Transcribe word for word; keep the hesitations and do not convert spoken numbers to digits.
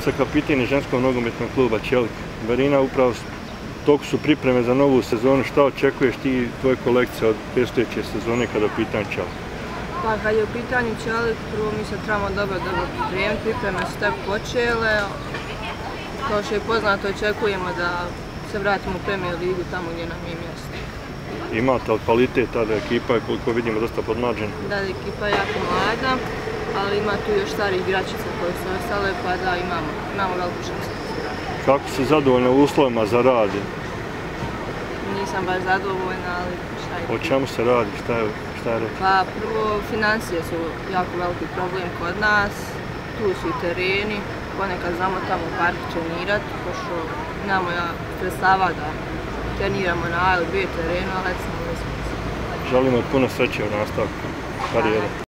Kapitan ženskog nogometnog kluba Čelik. Marina, upravo toliko su pripreme za novu sezonu. Šta očekuješ ti i tvoje kolekcije od predstojeće sezone kada je u pitanju Čelik? Pa kad je u pitanju Čelik, prvo mi se trebamo dobro dobro pripremiti, pripreme su tek počele. Kao što je poznato, očekujemo da se vratimo u Premier ligu tamo gdje nam je mjesto. Imate li kvalitet, tada ekipa je koliko vidimo dosta podmlađena? Da, ekipa je jako mlada, ali ima tu još starih igračica koje su ostale, pa da imamo, imamo veliku šansu. Kako si zadovoljna u uslovima za rad? Nisam baš zadovoljna, ali šta je? O čemu se radi? Šta je, šta je reći? Pa prvo, financije su jako veliki problem kod nas, tu su i tereni, ponekad znamo tamo u parku trenirati, pošto nemamo sredstava da treniramo na A ili B terenu, ali smo uspjeli. Želimo puno sreće u nastavku karijere.